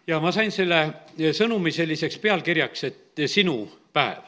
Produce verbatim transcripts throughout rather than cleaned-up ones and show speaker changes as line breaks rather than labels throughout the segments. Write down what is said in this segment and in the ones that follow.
ja ma sain selle sõnumi selliseks pealkirjaks, et sinu päev.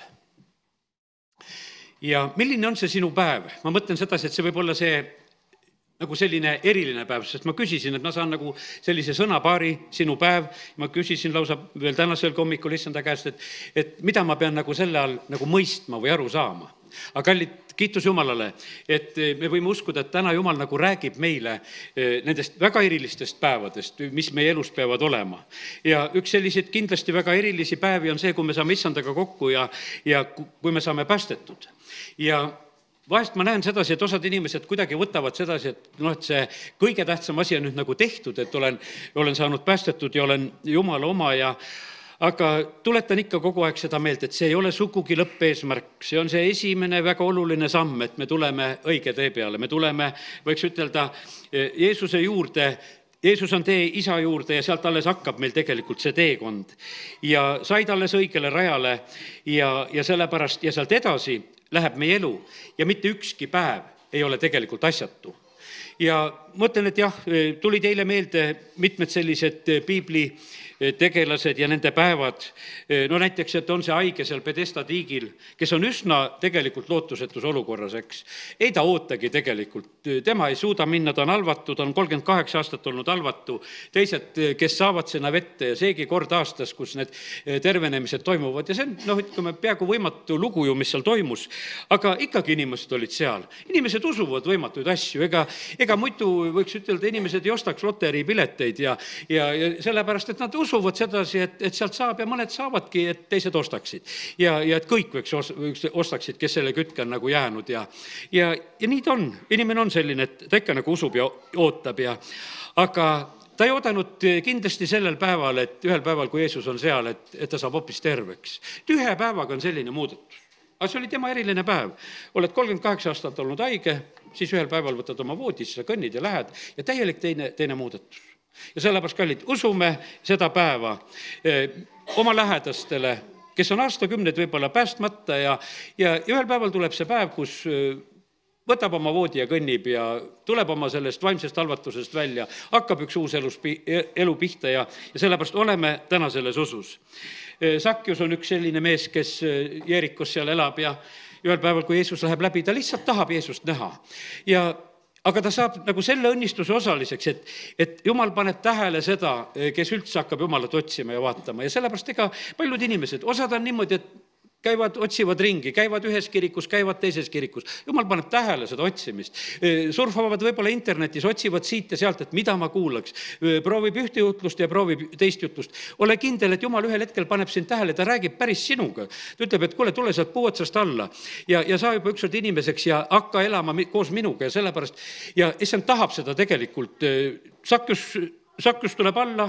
Ja milline on see sinu päev? Ma mõtlen sedasi, et see võib olla see nagu selline eriline päev, sest ma küsisin, et ma saan nagu sellise sõnapaari, sinu päev, ma küsisin lausa veel tänasel hommikul issanda käest, et, et mida ma pean nagu selle all nagu mõistma või aru saama. Aga kallid, kiitus Jumalale, et me võime uskuda, et täna Jumal nagu räägib meile nendest väga erilistest päevadest, mis meie elus peavad olema. Ja üks selliseid kindlasti väga erilisi päevi on see, kui me saame issandaga kokku ja, ja kui me saame päästetud. Ja vahest ma näen sedasi, et osad inimesed kuidagi võtavad sedasi, et, no, et see kõige tähtsam asi on nüüd nagu tehtud, et olen, olen saanud päästetud ja olen Jumala oma ja aga tuletan ikka kogu aeg seda meelt, et see ei ole sugugi lõppeesmärk. See on see esimene väga oluline samm, et me tuleme õige tee peale. Me tuleme, võiks ütelda, Jeesuse juurde. Jeesus on tee isa juurde ja sealt alles hakkab meil tegelikult see teekond. Ja said alles õigele rajale ja, ja sellepärast ja sealt edasi läheb meie elu ja mitte ükski päev ei ole tegelikult asjatu. Ja mõtlen, et jah, tuli teile meelde mitmed sellised piibli tegelased ja nende päevad. No näiteks, et on see haige seal Pedesta tiigil, kes on üsna tegelikult lootusetus olukorras, eks. Ei ta ootagi tegelikult. Tema ei suuda minna, ta on halvatu, ta on kolmkümmend kaheksa aastat olnud halvatu. Teised, kes saavad sinna vette ja seegi kord aastas, kus need tervenemised toimuvad. Ja see on, noh, ütleme, peaaegu võimatu lugu ju, mis seal toimus. Aga ikkagi inimesed olid seal. Inimesed usuvad võimatuid asju. Ega, ega muidu võiks ütelda, inimesed ei ostaks loteripileteid ja, ja, ja sellepärast, et nad usuvad sedasi, et, et sealt saab ja mõned saavadki, et teised ostaksid. Ja, ja et kõik võiks ostaksid, kes selle kütke on nagu jäänud. Ja, ja, ja nii ta on. Inimene on selline, et ta ikka nagu usub ja ootab. Ja, aga ta ei oodanud kindlasti sellel päeval, et ühel päeval, kui Jeesus on seal, et, et ta saab hoopis terveks. Et ühe päevaga on selline muudatus. Aga see oli tema eriline päev. Oled kolmkümmend kaheksa aastat olnud haige, siis ühel päeval võtad oma voodisse, sa kõnnid ja lähed ja täielik teine, teine muudatus. Ja sellepärast, kallid, usume seda päeva eh, oma lähedastele, kes on aastakümned võib-olla päästmata ja, ja ühel päeval tuleb see päev, kus eh, võtab oma voodi ja kõnnib ja tuleb oma sellest vaimsest halvatusest välja, hakkab üks uus elus, elu pihta ja, ja sellepärast oleme täna selles usus. Sakkius on üks selline mees, kes Jeerikos seal elab ja ühel päeval, kui Jeesus läheb läbi, ta lihtsalt tahab Jeesust näha. Ja aga ta saab nagu selle õnnistuse osaliseks, et, et Jumal paneb tähele seda, kes üldse hakkab Jumalat otsima ja vaatama. Ja sellepärast ega paljud inimesed, osad on niimoodi, et käivad, otsivad ringi, käivad ühes kirikus, käivad teises kirikus. Jumal paneb tähele seda otsimist. Surfavad võib-olla internetis, otsivad siit ja sealt, et mida ma kuulaks. Proovib ühte jutlust ja proovib teist jutlust. Ole kindel, et Jumal ühel hetkel paneb sind tähele, ta räägib päris sinuga. Ta ütleb, et kuule, tule sealt puu otsast alla ja, ja saa juba ükskord inimeseks ja hakka elama koos minuga ja sellepärast. Ja issand tahab seda tegelikult. Sakkius, Sakkius tuleb alla,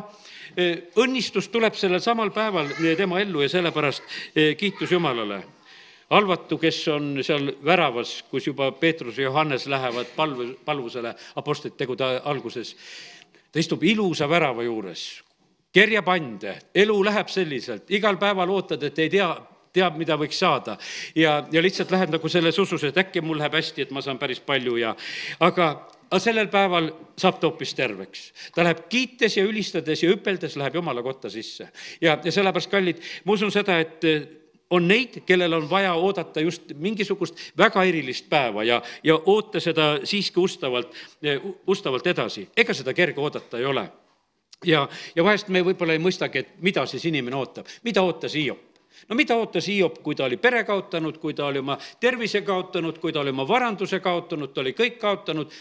õnnistus tuleb sellel samal päeval tema ellu ja sellepärast kiitus Jumalale. Halvatu, kes on seal väravas, kus juba Peetrus ja Johannes lähevad palv, palvusele apostlite tegude alguses. Ta istub ilusa värava juures, kerjapande, elu läheb selliselt, igal päeval ootad, et ei tea, teab, mida võiks saada ja, ja lihtsalt lähed nagu selles usus, et äkki mul läheb hästi, et ma saan päris palju ja aga Aga sellel päeval saab ta hoopis terveks. Ta läheb kiites ja ülistades ja hüpeldes läheb Jumala kotta sisse. Ja, ja sellepärast, kallid, ma usun seda, et on neid, kellel on vaja oodata just mingisugust väga erilist päeva ja, ja oota seda siiski ustavalt, ustavalt edasi. Ega seda kerge oodata ei ole. Ja, ja vahest me võib-olla ei mõistagi, et mida siis inimene ootab. Mida ootas Hiop? No mida ootas Hiop, kui ta oli pere kaotanud, kui ta oli oma tervise kaotanud, kui ta oli oma varanduse kaotanud, ta oli kõik kaotanud.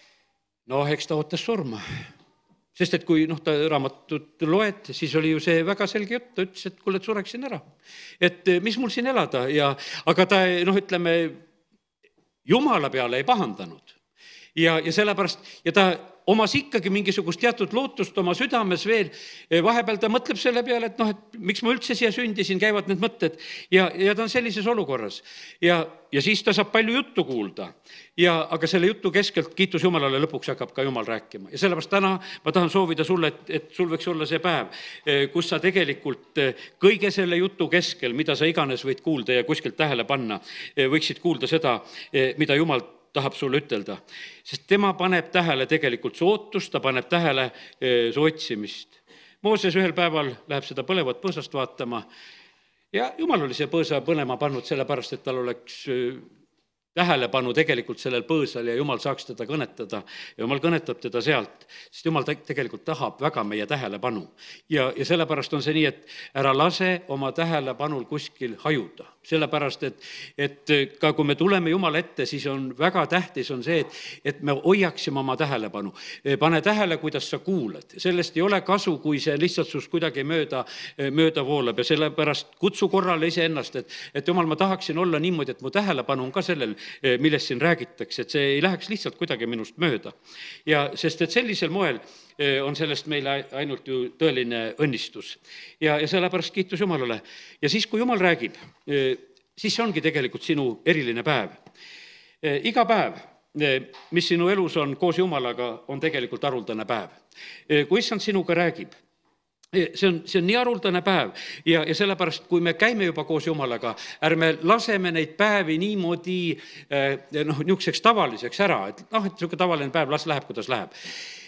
No, eks ta ootas surma. Sest et kui noh, ta raamatut loed, siis oli ju see väga selge jutt. Ta ütles, et kuule, et sureksin ära. Et mis mul siin elada? Ja, aga ta, noh, ütleme, Jumala peale ei pahandanud. Ja, ja sellepärast, ja ta omas ikkagi mingisugust teatud lootust oma südames veel. Vahepeal ta mõtleb selle peale, et noh, et miks ma üldse siia sündisin, käivad need mõtted. Ja, ja ta on sellises olukorras. Ja, ja siis ta saab palju juttu kuulda. Ja, aga selle jutu keskelt kiitus Jumalale lõpuks hakkab ka Jumal rääkima. Ja sellepärast täna ma tahan soovida sulle, et, et sul võiks olla see päev, kus sa tegelikult kõige selle jutu keskel, mida sa iganes võid kuulda ja kuskilt tähele panna, võiksid kuulda seda, mida Jumal tahab sulle ütelda. Sest tema paneb tähele tegelikult su ootust, ta paneb tähele su otsimist. Mooses ühel päeval läheb seda põlevat põõsast vaatama ja jumal oli see põõsa põlema pannud sellepärast, et tal oleks tähelepanu tegelikult sellel põõsal ja jumal saaks teda kõnetada. Ja jumal kõnetab teda sealt, sest jumal tegelikult tahab väga meie tähelepanu. Ja, ja sellepärast on see nii, et ära lase oma tähelepanul kuskil hajuda. Sellepärast, et, et ka kui me tuleme Jumala ette, siis on väga tähtis on see, et, et me hoiaksime oma tähelepanu. Pane tähele, kuidas sa kuulad. Sellest ei ole kasu, kui see lihtsalt sust kuidagi mööda, mööda voolab ja sellepärast kutsu korrale ise ennast, et, et Jumal, ma tahaksin olla niimoodi, et mu tähelepanu on ka sellel, millest siin räägitakse, et see ei läheks lihtsalt kuidagi minust mööda. Ja sest, et sellisel moel on sellest meile ainult ju tõeline õnnistus. Ja, ja sellepärast kiitus Jumalale. Ja siis, kui Jumal räägib, siis see ongi tegelikult sinu eriline päev. Iga päev, mis sinu elus on koos Jumalaga, on tegelikult haruldane päev. Kui issand sinuga räägib, see on, see on nii haruldane päev ja, ja sellepärast, kui me käime juba koos Jumalaga, ärme laseme neid päevi niimoodi noh, niisuguseks tavaliseks ära, et noh, et niisugune tavaline päev, las läheb, kuidas läheb.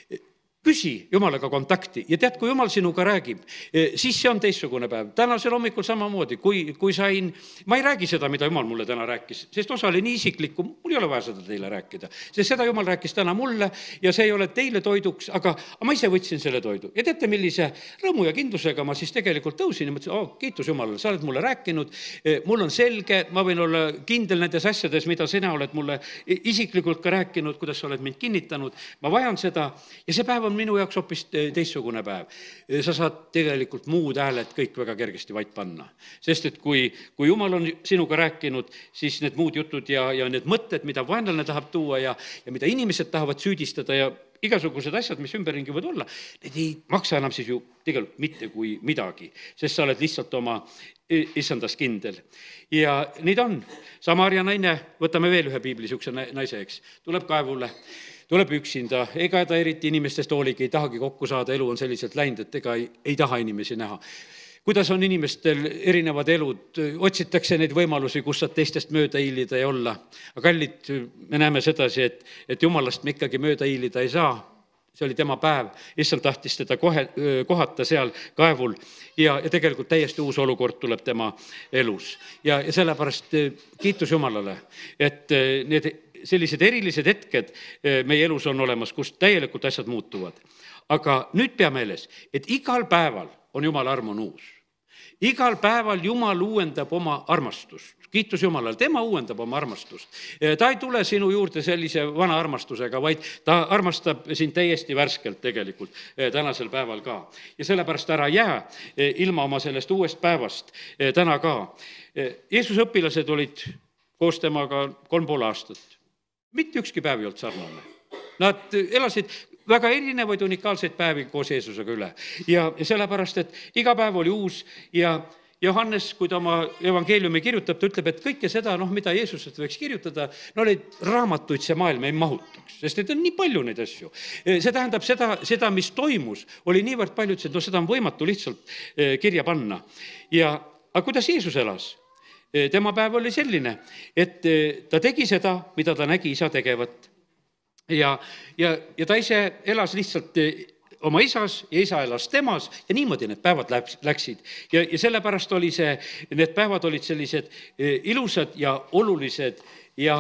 Küsi Jumalaga kontakti ja tead, kui Jumal sinuga räägib, siis see on teistsugune päev. Tänasel hommikul samamoodi, kui, kui sain, ma ei räägi seda, mida Jumal mulle täna rääkis, sest osa oli nii isiklikku, mul ei ole vaja seda teile rääkida, sest seda Jumal rääkis täna mulle ja see ei ole teile toiduks, aga, aga ma ise võtsin selle toidu. Ja teate, millise rõõmu ja kindlusega ma siis tegelikult tõusin ja mõtlesin, oh, kiitus Jumalale, sa oled mulle rääkinud, mul on selge, ma võin olla kindel nendes asjades, mida sina oled mulle isiklikult ka rääkinud, kuidas sa oled mind kinnitanud, ma vajan seda ja see päev on minu jaoks hoopis teistsugune päev. Sa saad tegelikult muud hääled kõik väga kergesti vaid panna. Sest et kui, kui Jumal on sinuga rääkinud, siis need muud jutud ja, ja need mõtted, mida vaenlane tahab tuua ja, ja mida inimesed tahavad süüdistada ja igasugused asjad, mis ümberringi võid olla, need ei maksa enam siis ju tegelikult mitte kui midagi, sest sa oled lihtsalt oma issandas kindel. Ja nii ta on. Samaria naine, võtame veel ühe piibli, siukse naise, eks, tuleb kaevule, tuleb üksinda, ega ta eriti inimestest hooligi, ei tahagi kokku saada, elu on selliselt läinud, et ega ei, ei taha inimesi näha. Kuidas on inimestel erinevad elud, otsitakse neid võimalusi, kus saad teistest mööda hiilida ja olla. Aga kallid, me näeme sedasi, et, et Jumalast me ikkagi mööda hiilida ei saa. See oli tema päev, issand tahtis teda kohe, kohata seal kaevul ja, ja tegelikult täiesti uus olukord tuleb tema elus. Ja, ja sellepärast kiitus Jumalale, et need sellised erilised hetked meie elus on olemas, kus täielikult asjad muutuvad. Aga nüüd pea meeles, et igal päeval on Jumala arm on uus. Igal päeval Jumal uuendab oma armastust. Kiitus Jumalale, tema uuendab oma armastust. Ta ei tule sinu juurde sellise vana armastusega, vaid ta armastab sind täiesti värskelt tegelikult tänasel päeval ka. Ja sellepärast ära jää ilma oma sellest uuest päevast täna ka. Jeesuse õpilased olid koos temaga kolm pool aastat. Mitte ükski päev ei olnud sarnane. Nad elasid väga erinevaid unikaalseid päevi koos Jeesusega üle. Ja, ja sellepärast, et iga päev oli uus ja Johannes, kui ta oma evangeeliumi kirjutab, ta ütleb, et kõike seda, noh, mida Jeesusest võiks kirjutada, no neid raamatuid see maailm ei mahutaks, sest need on nii palju neid asju. See tähendab seda, seda mis toimus, oli niivõrd palju, et no seda on võimatu lihtsalt kirja panna. Ja, aga kuidas Jeesus elas? Tema päev oli selline, et ta tegi seda, mida ta nägi isa tegevat. Ja, ja, ja ta ise elas lihtsalt oma isas ja isa elas temas ja niimoodi need päevad läksid. Ja, ja sellepärast oli see, need päevad olid sellised ilusad ja olulised ja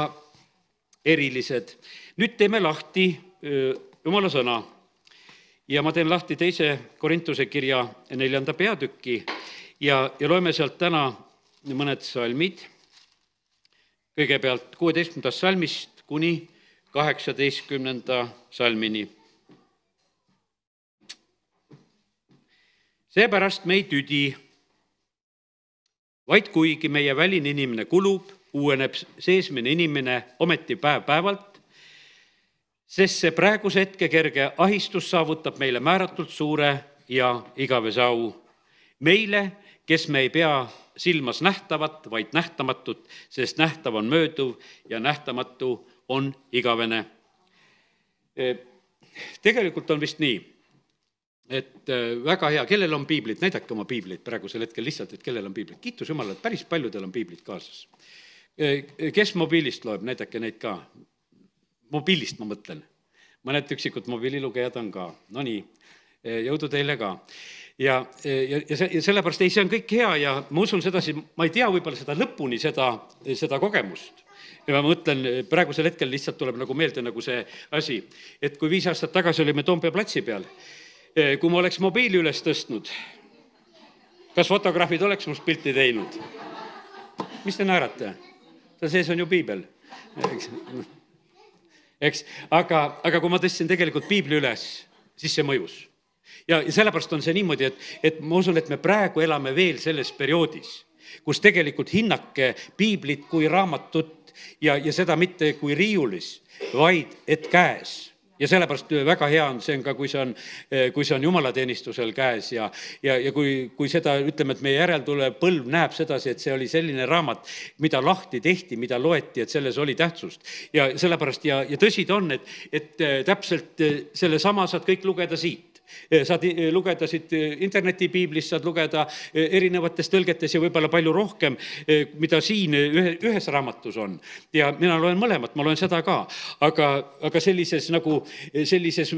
erilised. Nüüd teeme lahti Jumala sõna ja ma teen lahti teise Korintuse kirja neljanda peatüki ja, ja loeme sealt täna mõned salmid. Kõigepealt kuueteistkümnendast salmist kuni kaheksateistkümnenda salmini. Seepärast me ei tüdi, vaid kuigi meie väline inimene kulub, uueneb seesmine inimene ometi päev päevalt, sest see praeguse hetke kerge ahistus saavutab meile määratult suure ja igavese au. Meile, kes me ei pea silmas nähtavat, vaid nähtamatut, sest nähtav on mööduv ja nähtamatu on igavene. Tegelikult on vist nii, et väga hea, kellel on piiblid, näidake oma piiblid praegusel hetkel lihtsalt, et kellel on piiblid. Kiitus Jumalale, et päris paljudel on piiblid kaasas. Kes mobiilist loeb, näidake neid ka. Mobiilist ma mõtlen. Mõned üksikud mobiililugejad on ka. No nii, jõudu teile ka. ja, ja, ja, see, ja sellepärast ei, see on kõik hea ja ma usun sedasi, ma ei tea võib-olla seda lõpuni, seda, seda kogemust. Ja ma mõtlen, praegusel hetkel lihtsalt tuleb nagu meelde nagu see asi, et kui viis aastat tagasi olime Toompea platsi peal, kui ma oleks mobiili üles tõstnud, kas fotograafid oleks must pilti teinud? Mis te naerate? Ta sees on ju piibel. Eks, eks? Aga, aga kui ma tõstsin tegelikult piibli üles, siis see mõjus. Ja, ja sellepärast on see niimoodi, et, et ma usun, et me praegu elame veel selles perioodis, kus tegelikult hinnake piiblit kui raamatut ja, ja seda mitte kui riiulis, vaid et käes. Ja sellepärast väga hea on see on ka, kui see on, kui see on jumalateenistusel käes ja, ja, ja kui, kui seda, ütleme, et meie järeltulev põlv näeb sedasi, et see oli selline raamat, mida lahti tehti, mida loeti, et selles oli tähtsust. Ja sellepärast, ja, ja tõsi ta on, et, et täpselt selle sama saad kõik lugeda siit. Saad lugeda siit internetipiiblist, saad lugeda erinevates tõlgetes ja võib-olla palju rohkem, mida siin ühe, ühes raamatus on. Ja mina loen mõlemat, ma loen seda ka. Aga, aga sellises, nagu, sellises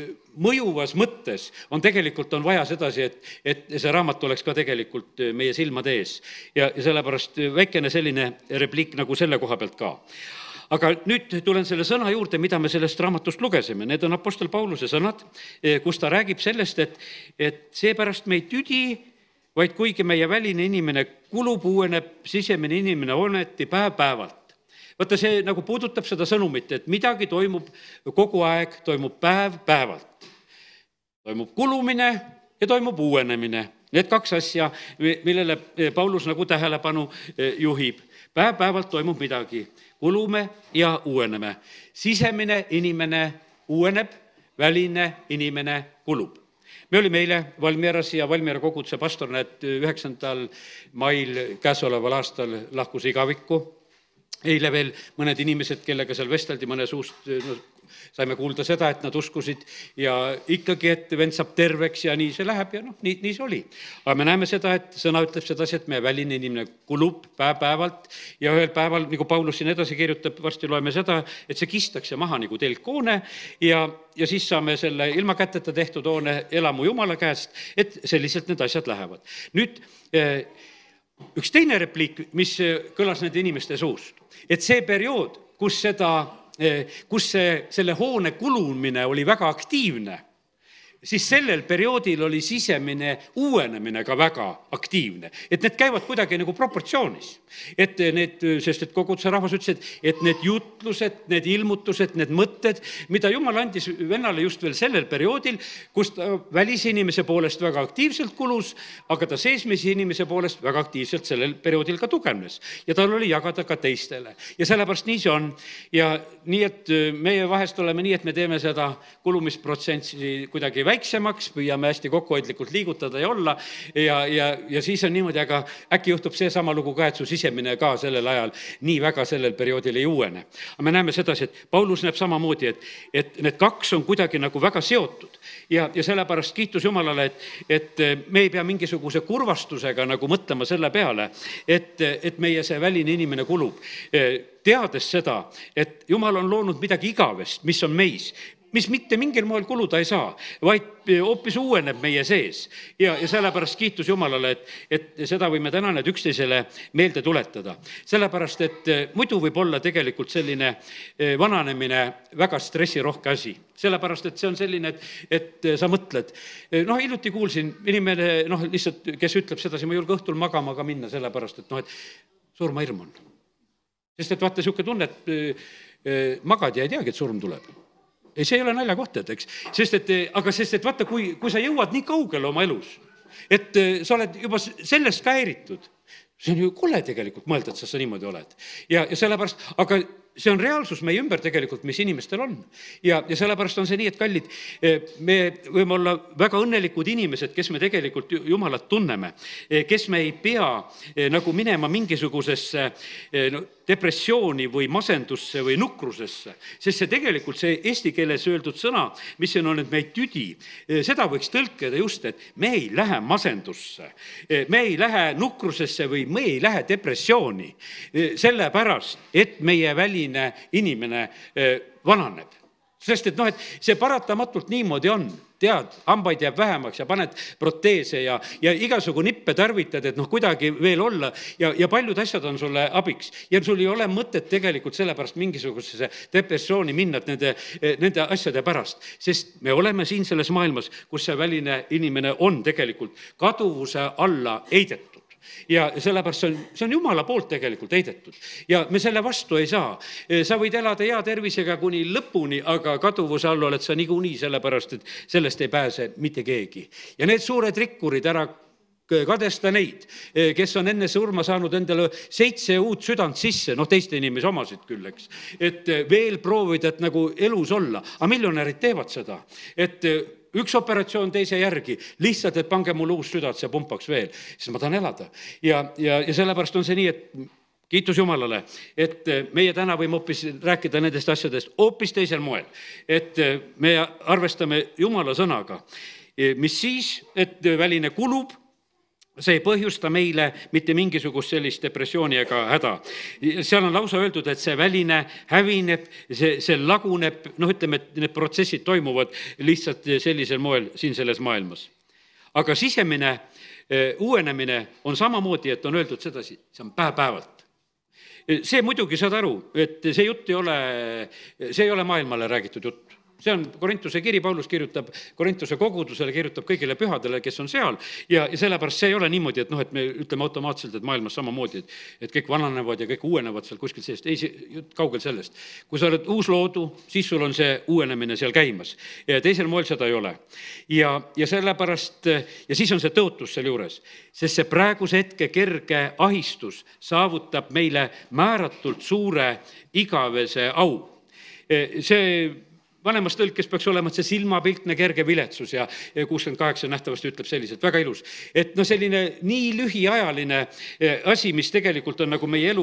mõjuvas mõttes on tegelikult on vaja sedasi, et, et see raamat oleks ka tegelikult meie silmade ees. Ja, ja sellepärast väikene selline repliik nagu selle koha pealt ka. Aga nüüd tulen selle sõna juurde, mida me sellest raamatust lugesime. Need on apostel Pauluse sõnad, kus ta räägib sellest, et, et seepärast me ei tüdi, vaid kuigi meie väline inimene kulub, uueneb, sisemine inimene oneti päev päevalt. Vaata, see nagu puudutab seda sõnumit, et midagi toimub kogu aeg, toimub päev päevalt. Toimub kulumine ja toimub uuenemine. Need kaks asja, millele Paulus nagu tähelepanu juhib. Päev päevalt toimub midagi. Kulume ja uueneme. Sisemine inimene uueneb, väline inimene kulub. Me olime eile Valmieras ja Valmiera koguduse pastorna, et üheksandal mail käesoleval aastal lahkus igavikku. Eile veel mõned inimesed, kellega seal vesteldi mõne suust, no, saime kuulda seda, et nad uskusid ja ikkagi, et vend saab terveks ja nii see läheb ja noh, nii, nii see oli. Aga me näeme seda, et sõna ütleb sedasi, et meie väline inimene kulub päev päevalt ja ühel päeval, nagu Paulus siin edasi kirjutab, varsti loeme seda, et see kistakse maha nagu telkhoone ja, ja siis saame selle ilma käteta tehtud hoone elamu Jumala käest, et selliselt need asjad lähevad. Nüüd üks teine repliik, mis kõlas nende inimeste suust, et see periood, kus seda kus see, selle hoone kulumine oli väga aktiivne, siis sellel perioodil oli sisemine uuenemine ka väga aktiivne. Et need käivad kuidagi nagu proportsioonis. Et need, sest et koguduse rahvas ütles, et, et need jutlused, need ilmutused, need mõtted, mida Jumal andis vennale just veel sellel perioodil, kus ta välise inimese poolest väga aktiivselt kulus, aga ta seesmise inimese poolest väga aktiivselt sellel perioodil ka tugevnes. Ja tal oli jagada ka teistele. Ja sellepärast nii see on. Ja nii, et meie vahest oleme nii, et me teeme seda kulumisprotsentsi kuidagi väiksemaks, püüame hästi kokkuhoidlikult liigutada ja olla ja, ja, ja siis on niimoodi, aga äkki juhtub see sama lugu ka, et su sisemine ka sellel ajal nii väga sellel perioodil ei uuene. Aga me näeme sedasi, et Paulus näeb samamoodi, et, et need kaks on kuidagi nagu väga seotud ja, ja sellepärast kiitus Jumalale, et, et me ei pea mingisuguse kurvastusega nagu mõtlema selle peale, et, et meie see väline inimene kulub. Teades seda, et Jumal on loonud midagi igavest, mis on meis, mis mitte mingil moel kuluda ei saa, vaid hoopis uueneb meie sees. Ja, ja sellepärast kiitus Jumalale, et, et seda võime täna need üksteisele meelde tuletada. Sellepärast, et muidu võib olla tegelikult selline vananemine väga stressirohke asi. Sellepärast, et see on selline, et, et sa mõtled. Noh, hiljuti kuulsin inimene, noh, lihtsalt, kes ütleb sedasi, ma ei julge õhtul magama ka minna, sellepärast, et noh, et surma hirm on. Sest et vaata, siuke tunne, et magad ja ei teagi, et surm tuleb. Ei, see ei ole nalja kohta, et eks. Sest et, aga sest, et vaata, kui, kui sa jõuad nii kaugele oma elus, et sa oled juba sellest ka häiritud, see on ju kole tegelikult mõelda, et sa, sa niimoodi oled. Ja, ja sellepärast, aga see on reaalsus meie ümber tegelikult, mis inimestel on. Ja, ja sellepärast on see nii, et kallid, me võime olla väga õnnelikud inimesed, kes me tegelikult Jumalat tunneme, kes me ei pea nagu minema mingisugusesse no, depressiooni või masendusse või nukrusesse, sest see tegelikult see eesti keeles öeldud sõna, mis siin on, et me ei tüdi, seda võiks tõlkida just, et me ei lähe masendusse, me ei lähe nukrusesse või me ei lähe depressiooni, sellepärast, et meie väline inimene vananeb. Sest et noh, et see paratamatult niimoodi on. tead, hambaid jääb vähemaks ja paned proteese ja, ja igasugu nippe tarvitad, et noh, kuidagi veel olla ja, ja paljud asjad on sulle abiks ja sul ei ole mõtet tegelikult sellepärast mingisugusesse depressiooni minna nende, nende asjade pärast, sest me oleme siin selles maailmas, kus see väline inimene on tegelikult kaduvuse alla heidetud. Ja sellepärast see on, see on Jumala poolt tegelikult heidetud ja me selle vastu ei saa. Sa võid elada hea tervisega kuni lõpuni, aga kaduvuse all oled sa niikuinii sellepärast, et sellest ei pääse mitte keegi. Ja need suured rikkurid, ära kadesta neid, kes on enne surma saanud endale seitse uut südant sisse, noh teiste inimesi omasid küll, eks, et veel proovida, et nagu elus olla. Aga miljonärid teevad seda, et üks operatsioon teise järgi, lihtsalt, et pange mulle uus südant, see pumpaks veel, siis ma tahan elada. Ja, ja, ja sellepärast on see nii, et kiitus Jumalale, et meie täna võime hoopis rääkida nendest asjadest hoopis teisel moel, et me arvestame Jumala sõnaga, mis siis, et väline kulub, see ei põhjusta meile mitte mingisugust sellist depressiooni ega häda. Seal on lausa öeldud, et see väline hävineb, see, see laguneb, noh ütleme, et need protsessid toimuvad lihtsalt sellisel moel siin selles maailmas. Aga sisemine uuenemine on samamoodi, et on öeldud sedasi, see on päev-päevalt. See muidugi saad aru, et see jutt ei ole, see ei ole maailmale räägitud jutt. See on Korintuse kiri, Paulus kirjutab Korintuse kogudusele, kirjutab kõigile pühadele, kes on seal ja, ja sellepärast see ei ole niimoodi, et noh, et me ütleme automaatselt, et maailmas samamoodi, et, et kõik vananevad ja kõik uuenevad seal kuskil seest. Ei, see kaugel sellest. Kui sa oled uus loodu, siis sul on see uuenemine seal käimas ja teisel moel seda ei ole. Ja, ja sellepärast, ja siis on see tõotus seal juures, sest see praeguse hetke kerge ahistus saavutab meile määratult suure igavese au. See vanemas tõlkes peaks olema see silmapiltne kerge viletsus ja kuuskümmend kaheksa nähtavasti ütleb selliselt, väga ilus. Et no selline nii lühiajaline asi, mis tegelikult on nagu meie elu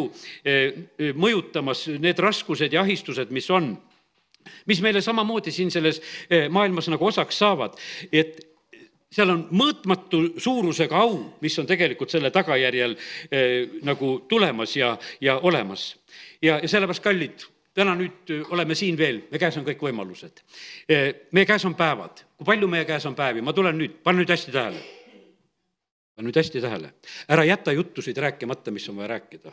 mõjutamas, need raskused ja ahistused, mis on, mis meile samamoodi siin selles maailmas nagu osaks saavad, et seal on mõõtmatu suurusega au, mis on tegelikult selle tagajärjel nagu tulemas ja, ja olemas. Ja, ja sellepärast kallid, täna nüüd oleme siin veel, me käes on kõik võimalused. Meie käes on päevad. Kui palju meie käes on päevi? Ma tulen nüüd, pane nüüd hästi tähele. Pane nüüd hästi tähele. Ära jäta juttusid rääkimata, mis on vaja rääkida.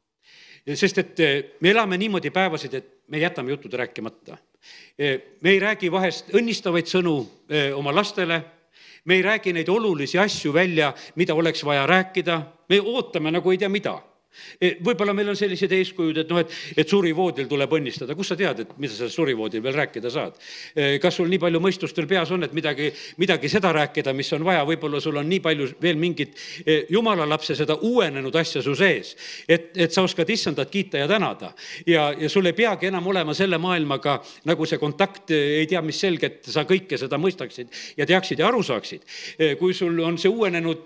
Sest et me elame niimoodi päevasid, et me jätame jutud rääkimata. Me ei räägi vahest õnnistavaid sõnu oma lastele, me ei räägi neid olulisi asju välja, mida oleks vaja rääkida, me ootame nagu ei tea mida. Võib-olla meil on sellised eeskujud, et, no, et, et surivoodil tuleb õnnistada. Kus sa tead, et mida sa surivoodil veel rääkida saad? Kas sul nii palju mõistust veel peas on, et midagi, midagi seda rääkida, mis on vaja? Võib-olla sul on nii palju veel mingit Jumala lapse seda uuenenud asja su sees, et, et sa oskad issandat kiita ja tänada. Ja, ja sul ei peagi enam olema selle maailmaga nagu see kontakt, ei tea mis selge, et sa kõike seda mõistaksid ja teaksid ja aru saaksid. Kui sul on see uuenenud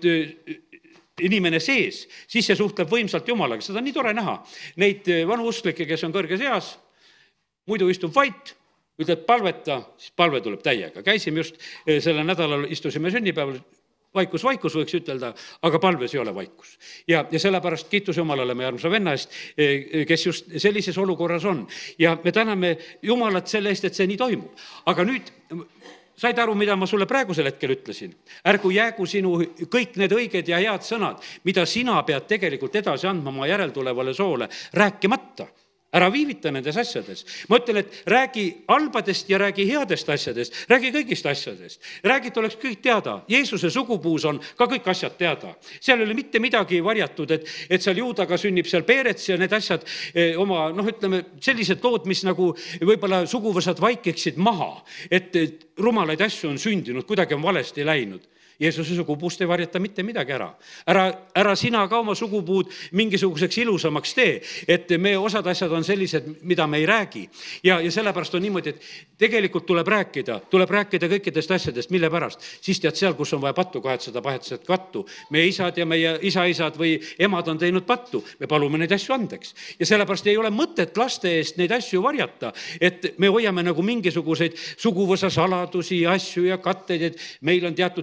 inimene sees, siis see suhtleb võimsalt Jumalaga. Seda on nii tore näha. Neid vanu usklikke, kes on kõrges eas, muidu istub vait, ütleb palveta, siis palve tuleb täiega. Käisime just selle nädalal, istusime sünnipäeval, vaikus, vaikus võiks ütelda, aga palves ei ole vaikus. Ja, ja sellepärast kiitus Jumalale me armsa venna eest, kes just sellises olukorras on. Ja me täname Jumalat selle eest, et see nii toimub. Aga nüüd said aru, mida ma sulle praegusel hetkel ütlesin? Ärgu jäägu sinu kõik need õiged ja head sõnad, mida sina pead tegelikult edasi andma oma järeltulevale soole, rääkimata. Ära viivita nendes asjades. Ma ütlen, et räägi halbadest ja räägi headest asjadest, räägi kõigist asjadest. Räägid, oleks kõik teada. Jeesuse sugupuus on ka kõik asjad teada. Seal ei ole mitte midagi varjatud, et, et seal juudaga sünnib seal Peerets ja need asjad oma, noh ütleme, sellised lood, mis nagu võib-olla suguvõsad vaikiksid maha, et rumalaid asju on sündinud, kuidagi on valesti läinud. Jeesuse sugupuust ei varjata mitte midagi ära. Ära, ära sina ka oma sugupuud mingisuguseks ilusamaks tee, et me osad asjad on sellised, mida me ei räägi. Ja, ja sellepärast on niimoodi, et tegelikult tuleb rääkida, tuleb rääkida kõikidest asjadest, mille pärast. Siis tead seal, kus on vaja pattu kahetseda, pahetset kattu. Meie isad ja meie isa-isad või emad on teinud pattu. Me palume neid asju andeks. Ja sellepärast ei ole mõtet laste eest neid asju varjata, et me hoiame nagu mingisuguseid suguvõsa saladusi, asju ja katteid, et meil on teatud teemad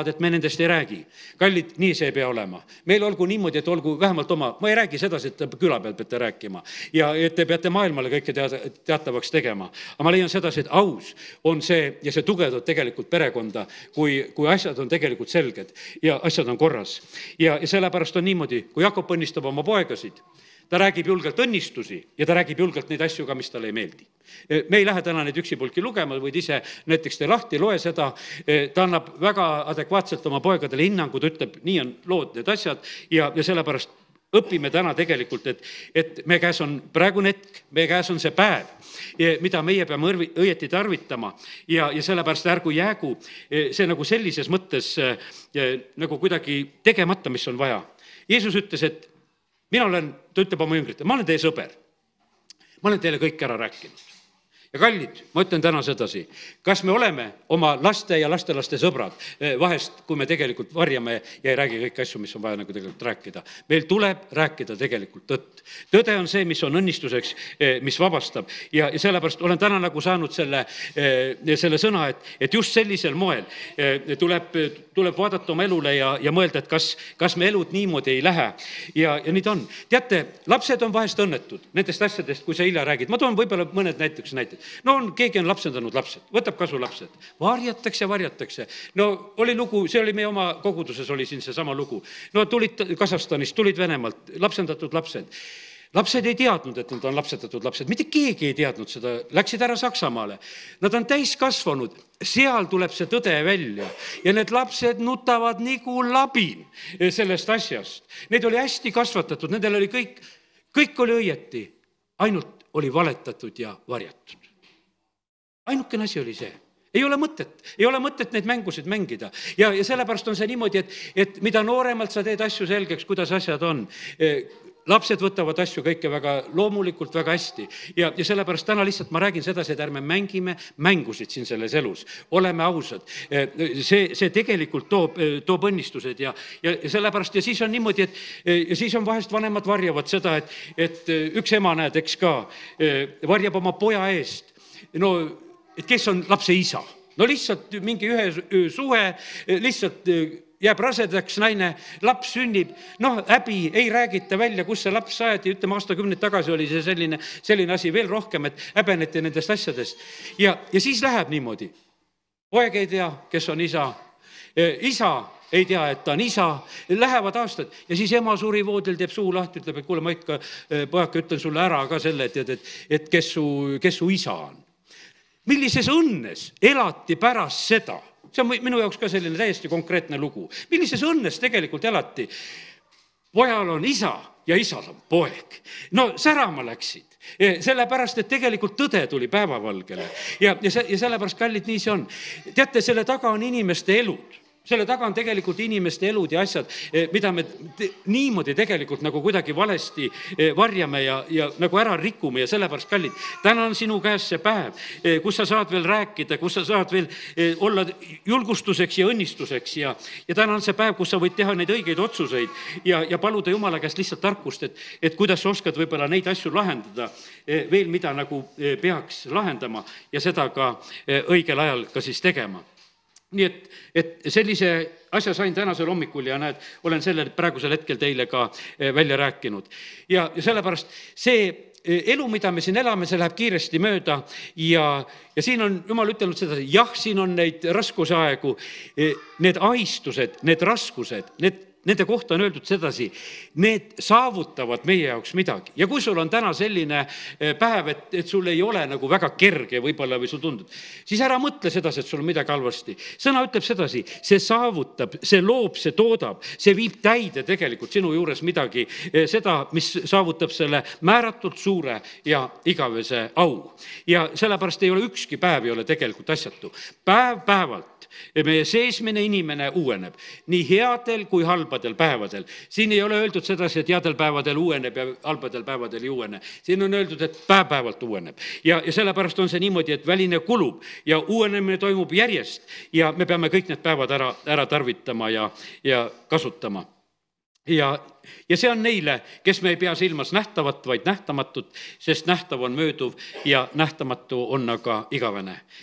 teavad, et me nendest ei räägi. Kallid, nii see ei pea olema. Meil olgu niimoodi, et olgu vähemalt oma, ma ei räägi sedasi, et küla peal peate rääkima ja et te peate maailmale kõike teada, teatavaks tegema. Aga ma leian sedasi, et aus on see ja see tugevdab tegelikult perekonda, kui, kui asjad on tegelikult selged ja asjad on korras. Ja, ja sellepärast on niimoodi, kui Jakob õnnistab oma poegasid, ta räägib julgelt õnnistusi ja ta räägib julgelt neid asju ka, mis talle ei meeldi. Me ei lähe täna neid üksipulki lugema, võid ise näiteks te lahti, loe seda. Ta annab väga adekvaatselt oma poegadele hinnangud, ütleb, nii on lood need asjad ja, ja sellepärast õpime täna tegelikult, et, et meie käes on praegune hetk, meie käes on see päev, mida meie peame õieti tarvitama ja, ja sellepärast ärgu jäägu see nagu sellises mõttes nagu kuidagi tegemata, mis on vaja. Jeesus ütles, et mina olen, ta ütleb oma jüngrite, ma olen teie sõber. Ma olen teile kõik ära rääkinud. Ja kallid, ma ütlen täna sedasi, kas me oleme oma laste ja lastelaste sõbrad vahest, kui me tegelikult varjame ja ei räägi kõiki asju, mis on vaja nagu tegelikult rääkida. Meil tuleb rääkida tegelikult tõtt. Tõde on see, mis on õnnistuseks, mis vabastab ja, ja sellepärast olen täna nagu saanud selle, selle sõna, et, et just sellisel moel tuleb, tuleb vaadata oma elule ja, ja mõelda, et kas, kas me elud niimoodi ei lähe ja, ja nii ta on. Teate, lapsed on vahest õnnetud nendest asjadest, kui sa hilja räägid. Ma toon võib-olla mõned näiteks näited. No on, keegi on lapsendanud lapsed, võtab kasu lapsed, varjatakse, varjatakse. No oli lugu, see oli meie oma koguduses, oli siin see sama lugu. No tulid Kasahstanist, tulid Venemaalt, lapsendatud lapsed. Lapsed ei teadnud, et nad on lapsendatud lapsed, mitte keegi ei teadnud seda, läksid ära Saksamaale. Nad on täis kasvanud, seal tuleb see tõde välja ja need lapsed nutavad nagu labin sellest asjast. Need oli hästi kasvatatud, nendel oli kõik, kõik oli õieti, ainult oli valetatud ja varjatud. Ainukene asi oli see. Ei ole mõtet, ei ole mõtet neid mängusid mängida. Ja, ja sellepärast on see niimoodi, et, et mida nooremalt sa teed asju selgeks, kuidas asjad on. Lapsed võtavad asju kõike väga loomulikult, väga hästi. Ja, ja sellepärast täna lihtsalt ma räägin sedasi, et ärme mängime mängusid siin selles elus. Oleme ausad. See, see tegelikult toob, toob õnnistused ja, ja sellepärast ja siis on niimoodi, et ja siis on vahest vanemad varjavad seda, et, et üks ema näed, eks ka, varjab oma poja eest. No, et kes on lapse isa? No lihtsalt mingi ühe suhe, lihtsalt jääb rasedaks naine, laps sünnib, noh, häbi, ei räägita välja, kus see laps saadi, ütleme aastakümneid tagasi oli see selline, selline asi veel rohkem, et häbeneti nendest asjadest. Ja, ja siis läheb niimoodi. Poeg ei tea, kes on isa, isa ei tea, et ta on isa, lähevad aastad ja siis ema suri voodil, teeb suu lahti, ütleb, et kuule, ma ikka pojake ütlen sulle ära ka selle, et, et, et kes su, kes su isa on. Millises õnnes elati pärast seda? See on minu jaoks ka selline täiesti konkreetne lugu. Millises õnnes tegelikult elati? Pojal on isa ja isal on poeg. No särama läksid. Sellepärast, et tegelikult tõde tuli päevavalgele. Ja, ja, ja sellepärast, kallid, nii see on. Teate, selle taga on inimeste elud. Selle taga on tegelikult inimeste elud ja asjad, mida me te, niimoodi tegelikult nagu kuidagi valesti varjame ja, ja nagu ära rikume ja sellepärast, kallid, täna on sinu käes see päev, kus sa saad veel rääkida, kus sa saad veel olla julgustuseks ja õnnistuseks ja, ja täna on see päev, kus sa võid teha neid õigeid otsuseid ja, ja paluda Jumala käest lihtsalt tarkust, et, et kuidas sa oskad võib-olla neid asju lahendada veel, mida nagu peaks lahendama ja seda ka õigel ajal ka siis tegema. Nii et, et sellise asja sain tänasel hommikul ja näed, olen selle praegusel hetkel teile ka välja rääkinud. Ja, ja sellepärast see elu, mida me siin elame, see läheb kiiresti mööda ja, ja siin on Jumal ütelnud seda, jah, siin on neid raskusaegu, need ahistused, need raskused, need nende kohta on öeldud sedasi, need saavutavad meie jaoks midagi. Ja kui sul on täna selline päev, et, et sul ei ole nagu väga kerge võib-olla või sul tundub, siis ära mõtle sedasi, et sul on midagi halvasti. Sõna ütleb sedasi, see saavutab, see loob, see toodab, see viib täide tegelikult sinu juures midagi, seda, mis saavutab selle määratult suure ja igavese au. Ja sellepärast ei ole ükski päev ei ole tegelikult asjatu. Päev päevalt meie seesmine inimene uueneb, nii headel kui halbadel päevadel. Siin ei ole öeldud sedasi, et headel päevadel uueneb ja halbadel päevadel ei uuene. Siin on öeldud, et päev päevalt uueneb. Ja, ja sellepärast on see niimoodi, et väline kulub ja uuenemine toimub järjest ja me peame kõik need päevad ära, ära tarvitama ja, ja kasutama. Ja, ja see on neile, kes me ei pea silmas nähtavat, vaid nähtamatut, sest nähtav on mööduv ja nähtamatu on aga igavene. Ja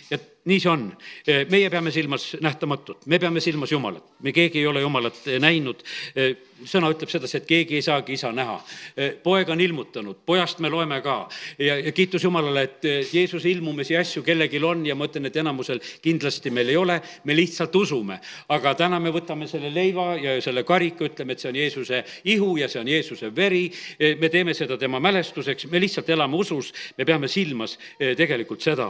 nii see on. Meie peame silmas nähtamatut, me peame silmas Jumalat. Me keegi ei ole Jumalat näinud. Sõna ütleb sedasi, et keegi ei saagi isa näha. Poeg on ilmutanud, pojast me loeme ka. Ja, ja kiitus Jumalale, et Jeesuse ilmumisi asju kellegil on ja ma ütlen, et enamusel kindlasti meil ei ole. Me lihtsalt usume. Aga täna me võtame selle leiva ja selle kariku, ütleme, et see on Jeesuse ihu ja see on Jeesuse veri. Me teeme seda tema mälestuseks. Me lihtsalt elame usus. Me peame silmas tegelikult seda.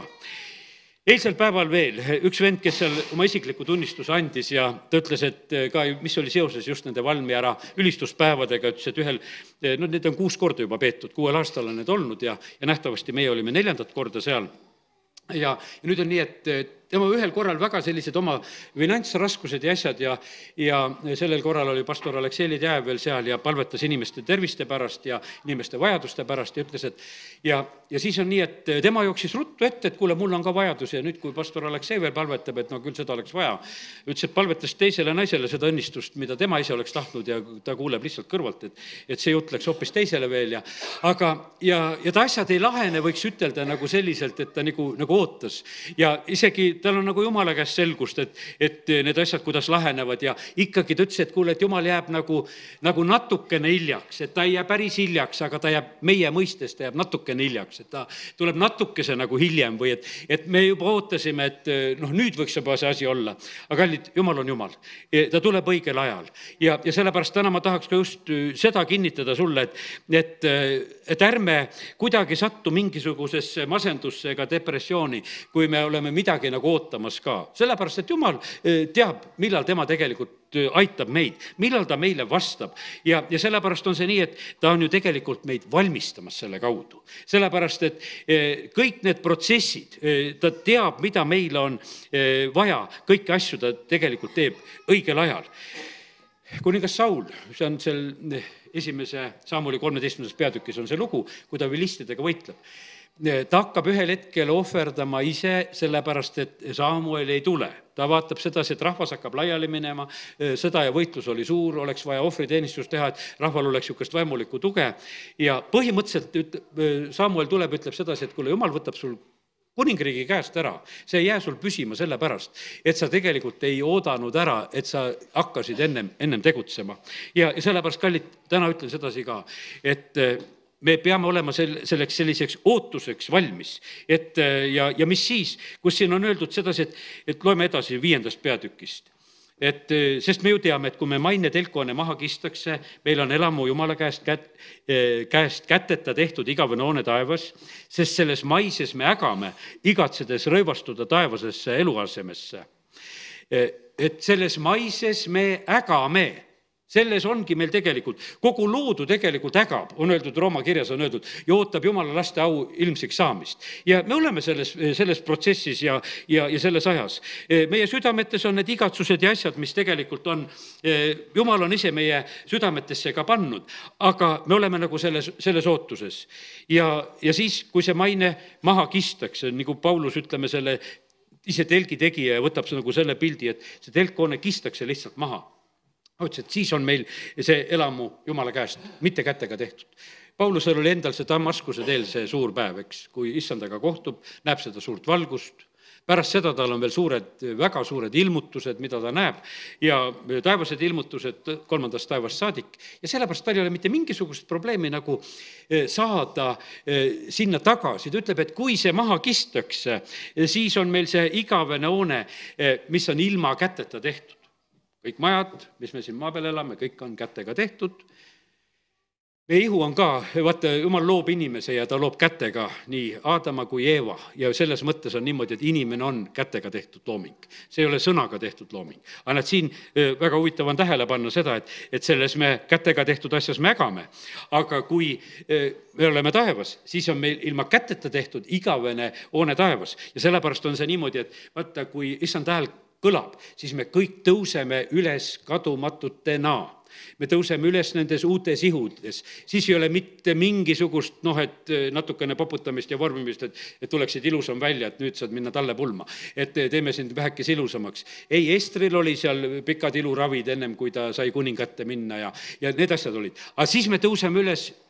Eilsel päeval veel üks vend, kes seal oma isikliku tunnistuse andis ja ta ütles, et ka mis oli seoses just nende Valmiera ülistuspäevadega, ütles, et ühel, no need on kuus korda juba peetud, kuuel aastal on need olnud ja, ja nähtavasti meie olime neljandat korda seal. Ja, ja nüüd on nii, et tema ühel korral väga sellised oma finantsraskused ja asjad ja, ja sellel korral oli pastor Aleksei Lidjajev veel seal ja palvetas inimeste terviste pärast ja inimeste vajaduste pärast ja ütles, et ja, ja siis on nii, et tema jooksis ruttu ette, et kuule, mul on ka vajadus ja nüüd, kui pastor Aleksei veel palvetab, et no küll seda oleks vaja. Ütles, et palvetas teisele naisele seda õnnistust, mida tema ise oleks tahtnud ja ta kuuleb lihtsalt kõrvalt, et, et see jutt läks hoopis teisele veel ja, aga ja, ja ta asjad ei lahene, võiks ütelda nagu selliselt, et ta nagu, nagu ootas ja isegi tal on nagu Jumala käest selgust, et, et need asjad, kuidas lahenevad ja ikkagi ta ütles, et kuule, et Jumal jääb nagu, nagu natukene hiljaks, et ta ei jää päris hiljaks, aga ta jääb meie mõistes, ta jääb natukene hiljaks, et ta tuleb natukese nagu hiljem või et, et me juba ootasime, et noh, nüüd võiks juba see asi olla. Aga kallid, Jumal on Jumal. Ta tuleb õigel ajal ja, ja sellepärast täna ma tahaks ka just seda kinnitada sulle, et, et, et ärme kuidagi sattu mingisugusesse masendusse ega depressiooni, kui me oleme midagi nagu ootamas ka. Sellepärast, et Jumal teab, millal tema tegelikult aitab meid, millal ta meile vastab. Ja, ja sellepärast on see nii, et ta on ju tegelikult meid valmistamas selle kaudu. Sellepärast, et kõik need protsessid, ta teab, mida meil on vaja, kõiki asju ta tegelikult teeb õigel ajal. Kuningas Saul, see on seal esimese Saamuli kolmeteistkümnendas peatükis on see lugu, kui ta vilistidega võitleb. Ta hakkab ühel hetkel ohverdama ise, sellepärast, et Saamuel ei tule. Ta vaatab sedasi, et rahvas hakkab laiali minema, sõda ja võitlus oli suur, oleks vaja ohvriteenistust teha, et rahval oleks niisugust vaimulikku tuge. Ja põhimõtteliselt ütleb, Saamuel tuleb, ütleb sedasi, et kuule, Jumal võtab sul kuningriigi käest ära. See ei jää sul püsima selle pärast, et sa tegelikult ei oodanud ära, et sa hakkasid ennem, ennem tegutsema. Ja, ja sellepärast, kallid, täna ütlen sedasi ka, et me peame olema selleks selliseks ootuseks valmis. Et, ja, ja mis siis, kus siin on öeldud sedasi, et, et loeme edasi viiendast peatükist. Et, sest me ju teame, et kui me maine telkone maha kistakse, meil on elamu Jumala käest, kät, käest käteta tehtud igavene hoone taevas, sest selles maises me ägame, igatsedes rõivastuda taevasesse eluasemesse. Et selles maises me ägame. Selles ongi meil tegelikult, kogu loodu tegelikult ägab, on öeldud, Rooma kirjas on öeldud, ja ootab Jumala laste au ilmsiks saamist. Ja me oleme selles, selles protsessis ja, ja, ja selles ajas. Meie südametes on need igatsused ja asjad, mis tegelikult on, Jumal on ise meie südametesse ka pannud, aga me oleme nagu selles, selles ootuses. Ja, ja siis, kui see maine maha kistakse, nagu Paulus ütleme selle, ise telgi tegija ja võtab nagu selle pildi, et see telkhoone kistakse lihtsalt maha. Ütles, et siis on meil see elamu Jumala käest, mitte kätega tehtud. Paulusel oli endal see Damaskuse teel see suur päev, eks, kui issandaga kohtub, näeb seda suurt valgust. Pärast seda tal on veel suured, väga suured ilmutused, mida ta näeb ja taevased ilmutused kolmandast taevast saadik. Ja sellepärast tal ei ole mitte mingisugust probleemi nagu saada sinna tagasi. Ta ütleb, et kui see maha kistakse, siis on meil see igavene hoone, mis on ilma käteta tehtud. Kõik majad, mis me siin maa peal elame, kõik on kätega tehtud. Meie ihu on ka, vaata, Jumal loob inimese ja ta loob kätega nii Aadama kui Eeva. Ja selles mõttes on niimoodi, et inimene on kätega tehtud looming. See ei ole sõnaga tehtud looming. Aga siin väga huvitav on tähele panna seda, et, et selles me kätega tehtud asjas me ägame. Aga kui me oleme taevas, siis on meil ilma käteta tehtud igavene hoone taevas. Ja sellepärast on see niimoodi, et vaata, kui issand hääl kõlab, siis me kõik tõuseme üles kadumatutena. Me tõuseme üles nendes uutes ihudes. Siis ei ole mitte mingisugust, noh, et natukene poputamist ja vormimist, et, et tuleksid ilusam välja, et nüüd saad minna talle pulma. Et teeme sind vähekes ilusamaks. Ei, Estril oli seal pikad iluravid ennem, kui ta sai kuningatte minna ja, ja need asjad olid. Aga siis me tõuseme üles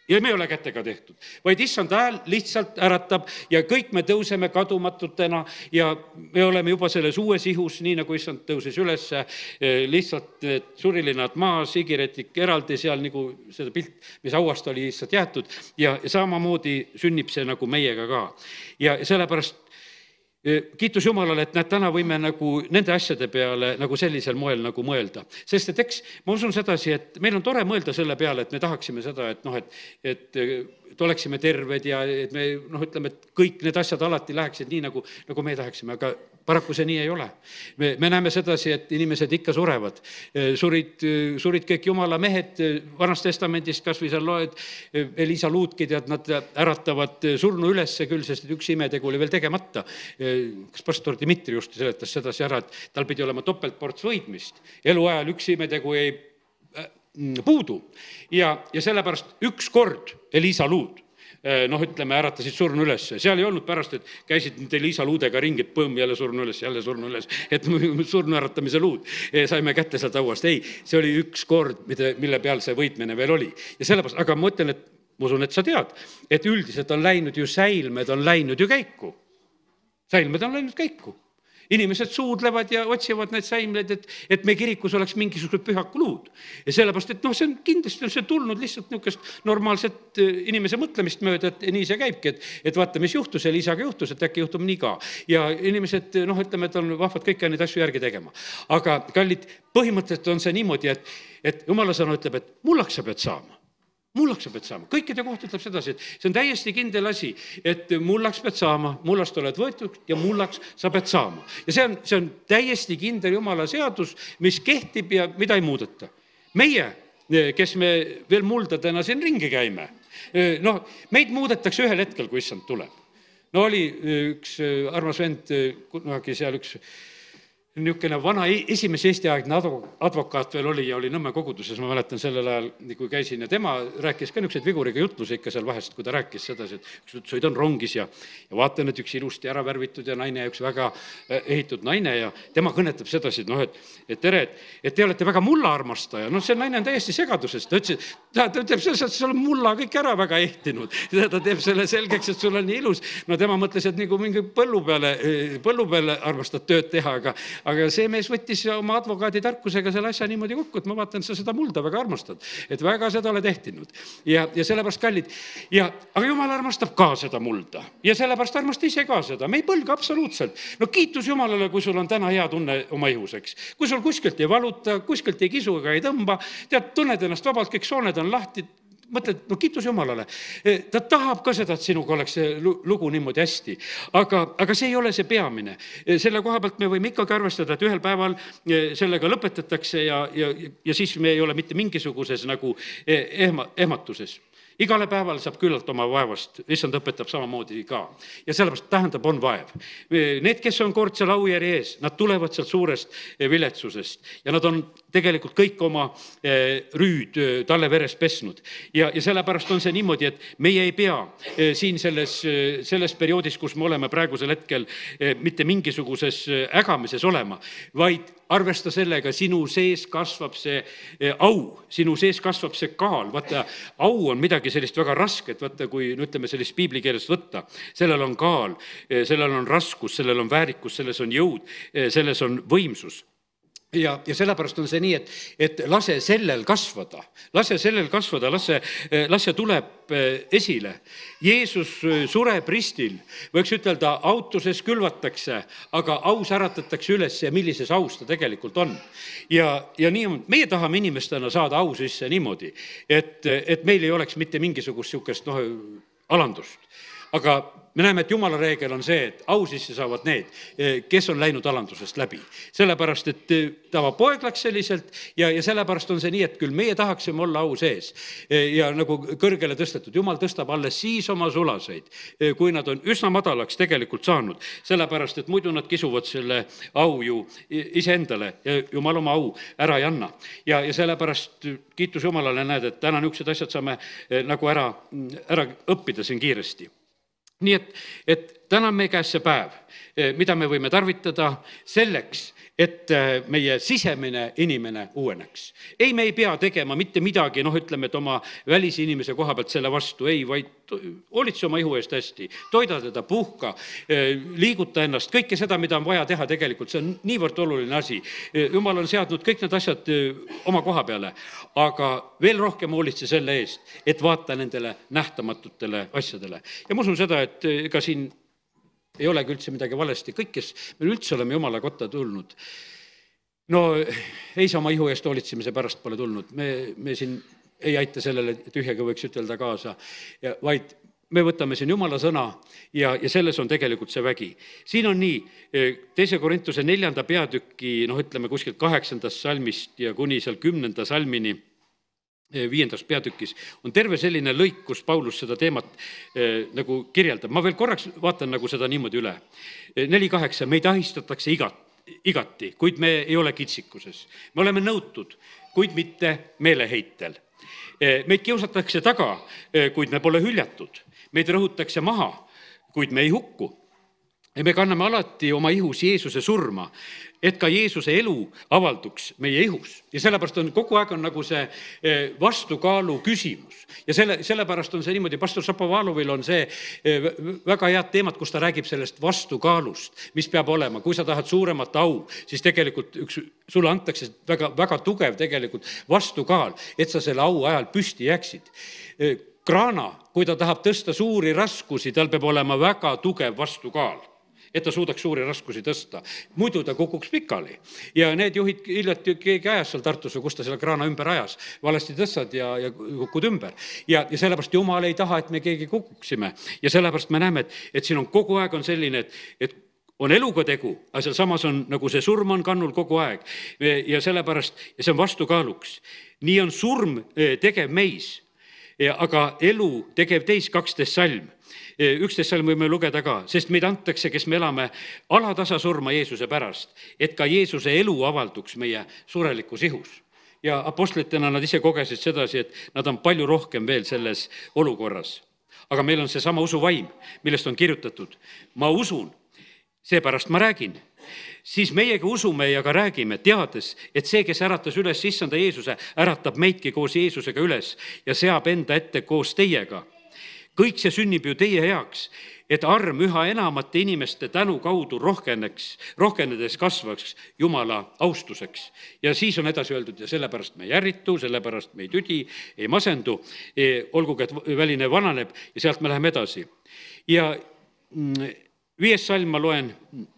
ja me ei ole kätega tehtud, vaid issand hääl lihtsalt äratab ja kõik me tõuseme kadumatutena ja me oleme juba selles uues ihus, nii nagu issand tõusis üles, lihtsalt surilinad maas, sigiretik eraldi seal nagu seda pilt, mis hauast oli lihtsalt jäetud ja samamoodi sünnib see nagu meiega ka. Ja sellepärast kiitus Jumalale, et näed, täna võime nagu nende asjade peale nagu sellisel moel nagu mõelda. Sest et eks ma usun sedasi, et meil on tore mõelda selle peale, et me tahaksime seda, et noh, et, et, et oleksime terved ja et me noh, ütleme, et kõik need asjad alati läheksid nii, nagu, nagu me tahaksime, aga paraku see nii ei ole. Me, me näeme sedasi, et inimesed ikka surevad. Surid, surid kõik Jumala mehed Vanast Testamendist, kas või seal loed Elisa Luutkid, et nad äratavad surnu ülesse küll, sest üks imetegu oli veel tegemata. Kas pastor Dmitri just seletas sedasi ära, et tal pidi olema topeltports võidmist. Eluajal üks imetegu ei puudu ja, ja sellepärast üks kord Elisa Luud noh, ütleme, äratasid surnu üles. Seal ei olnud pärast, et käisid Elisa luudega ringi, et põmm, jälle surnu üles, jälle surnu üles, et surnu äratamise luud saime kätte sealt hauast. Ei, see oli üks kord, mille peal see võitmine veel oli. Ja sellepärast, aga ma mõtlen, et ma usun, et sa tead, et üldiselt on läinud ju säilmed, on läinud ju käiku. Säilmed on läinud käiku. Inimesed suudlevad ja otsivad need säimled, et, et me kirikus oleks mingisugused pühakuluud. Ja sellepärast, et noh, see on kindlasti on see tulnud lihtsalt niisugust normaalset inimese mõtlemist mööda, et nii see käibki, et, et vaata, mis juhtus, ja Liisaga juhtus, et äkki juhtub nii ka. Ja inimesed, noh, ütleme, et on vahvad kõik neid asju järgi tegema. Aga kallid, põhimõtteliselt on see niimoodi, et, et Jumala sõna ütleb, et mullaks sa pead saama. Mullaks sa pead saama. Kõikide kohta ütleb sedasi, et see on täiesti kindel asi, et mullaks pead saama, mullast oled võetud ja mullaks sa pead saama. Ja see on, see on täiesti kindel Jumala seadus, mis kehtib ja mida ei muudeta. Meie, kes me veel muldadena siin ringi käime, noh, meid muudetakse ühel hetkel, kui issand tuleb. No oli üks armas vend, kunagi seal üks niisugune vana esimese Eesti aegne advokaat veel oli ja oli Nõmme koguduses, ma mäletan sellel ajal, kui käisin ja tema rääkis ka niisuguseid viguriga jutluse ikka seal vahest, kui ta rääkis sedasi, et üks sõidan rongis ja, ja vaatan, et üks ilusti ära värvitud ja naine ja üks väga ehitud naine ja tema kõnetab sedasi, et noh, et, et tere, et, et te olete väga mulla armastaja. Noh, see naine on täiesti segadusest. Ta ütles, ta, ta ütleb selles, et sul on mulla kõik ära väga ehtinud. Ta teeb selle selgeks, et sul on nii ilus. No tema mõtles, et nagu mingi põllu peale, põllu peale armastad tööd teha, aga aga see mees võttis oma advokaadi tarkusega selle asja niimoodi kokku, et ma vaatan, sa seda mulda väga armastad, et väga seda oled ehtinud. Ja, ja sellepärast kallid. Ja, aga Jumal armastab ka seda mulda. Ja sellepärast armasta ise ka seda. Me ei põlga absoluutselt. No kiitus Jumalale, kui sul on täna hea tunne oma ihuseks. Kui sul kuskilt ei valuta, kuskilt ei kisu ega ei tõmba, tead, tunned ennast vabalt, kõik sooned on lahti, mõtled, no kiitus Jumalale. Ta tahab ka seda, et sinuga oleks see lugu niimoodi hästi. Aga, aga see ei ole see peamine. Selle koha pealt me võime ikkagi arvestada, et ühel päeval sellega lõpetatakse ja, ja, ja siis me ei ole mitte mingisuguses nagu ehma, ehmatuses. Igale päeval saab küllalt oma vaevast, issand õpetab samamoodi ka. Ja sellepärast tähendab, on vaev. Need, kes on kord seal aujärje ees, nad tulevad sealt suurest viletsusest ja nad on tegelikult kõik oma rüüd talle veres pesnud. Ja, ja sellepärast on see niimoodi, et meie ei pea siin selles, selles perioodis, kus me oleme praegusel hetkel mitte mingisuguses ägamises olema, vaid arvesta sellega, sinu sees kasvab see au, sinu sees kasvab see kaal. Vaata, au on midagi sellist väga rasket, vaata, kui no, ütleme sellist piiblikeelest võtta. Sellel on kaal, sellel on raskus, sellel on väärikus, selles on jõud, selles on võimsus. Ja, ja sellepärast on see nii, et, et lase sellel kasvada, lase sellel kasvada, lase, lase tuleb esile. Jeesus sureb ristil, võiks ütelda, autuses külvatakse, aga aus äratatakse üles ja millises aus ta tegelikult on. Ja, ja nii, meie tahame inimestena saada au sisse niimoodi, et, et meil ei oleks mitte mingisugust siukest noh, alandust. Aga me näeme, et Jumala reegel on see, et au sisse saavad need, kes on läinud alandusest läbi. Sellepärast, et tava poeglaks selliselt ja, ja sellepärast on see nii, et küll meie tahaksime olla au sees ja nagu kõrgele tõstetud. Jumal tõstab alles siis oma sulaseid, kui nad on üsna madalaks tegelikult saanud. Sellepärast, et muidu nad kisuvad selle au ju iseendale ja Jumal oma au ära ei anna. Ja, ja sellepärast kiitus Jumalale näed, et täna niisugused asjad saame nagu ära, ära õppida siin kiiresti. Nii et, et täna on meie käes see päev, mida me võime tarvitada selleks, et meie sisemine inimene uueneks. Ei, me ei pea tegema mitte midagi, noh, ütleme, et oma välisinimese koha pealt selle vastu, ei, vaid hoolitse oma ihu eest hästi, toida teda, puhka, liiguta ennast, kõike seda, mida on vaja teha tegelikult, see on niivõrd oluline asi. Jumal on seadnud kõik need asjad oma koha peale, aga veel rohkem hoolitse selle eest, et vaata nendele nähtamatutele asjadele. Ja ma usun seda, et ka siin ei olegi üldse midagi valesti. Kõik, kes me üldse oleme Jumala kotta tulnud, no ei saa oma ihu eest hoolitsemise pärast pole tulnud. Me, me siin ei aita sellele, et ühega võiks ütelda kaasa, ja, vaid me võtame siin Jumala sõna ja, ja selles on tegelikult see vägi. Siin on nii, teise Korintuse neljanda peatüki, noh ütleme kuskilt kaheksandast salmist ja kuni seal kümnenda salmini, viiendas peatükis on terve selline lõik, kus Paulus seda teemat eh, nagu kirjeldab. Ma veel korraks vaatan nagu seda niimoodi üle. neli kaheksa, meid ahistatakse igat, igati, kuid me ei ole kitsikuses. Me oleme nõutud, kuid mitte meeleheitel. Eh, meid kiusatakse taga, eh, kuid me pole hüljatud. Meid rõhutakse maha, kuid me ei hukku. Ja me kanname alati oma ihus Jeesuse surma, et ka Jeesuse elu avalduks meie ihus. Ja sellepärast on kogu aeg on nagu see vastukaalu küsimus. Ja selle, sellepärast on see niimoodi, pastor Šapovalovil on see väga head teemat, kus ta räägib sellest vastukaalust, mis peab olema. Kui sa tahad suuremat au, siis tegelikult üks, sulle antakse väga, väga tugev tegelikult vastukaal, et sa selle au ajal püsti jääksid. Kraana, kui ta tahab tõsta suuri raskusi, tal peab olema väga tugev vastukaal, et ta suudaks suuri raskusi tõsta. Muidu ta kukuks pikali. Ja need juhid hiljuti keegi ajas seal Tartus, kus ta selle kraana ümber ajas. Valesti tõstad ja, ja kukud ümber. Ja, ja sellepärast Jumal ei taha, et me keegi kukuksime. Ja sellepärast me näeme, et, et siin on kogu aeg on selline, et, et on eluga tegu, aga seal samas on nagu see surm on kannul kogu aeg. Ja sellepärast, ja see on vastukaaluks. Nii on surm tegev meis. Ja, aga elu tegev teis kaksteist salm. üksteist salm võime lugeda ka, sest meid antakse, kes me elame alatasa surma Jeesuse pärast, et ka Jeesuse elu avalduks meie surelikus ihus. Ja apostlitena nad ise kogesid sedasi, et nad on palju rohkem veel selles olukorras. Aga meil on see sama usuvaim, millest on kirjutatud. Ma usun, seepärast ma räägin. Siis meiegi usume ja ka räägime, teades, et see, kes äratas üles issanda Jeesuse, äratab meidki koos Jeesusega üles ja seab enda ette koos teiega. Kõik see sünnib ju teie heaks, et arm üha enamate inimeste tänu kaudu rohkeneks, rohkenedes kasvaks Jumala austuseks. Ja siis on edasi öeldud, ja sellepärast me ei ärritu, sellepärast me ei tüdi, ei masendu, olgugi, et väline vananeb ja sealt me läheme edasi. Ja viies salm ma loen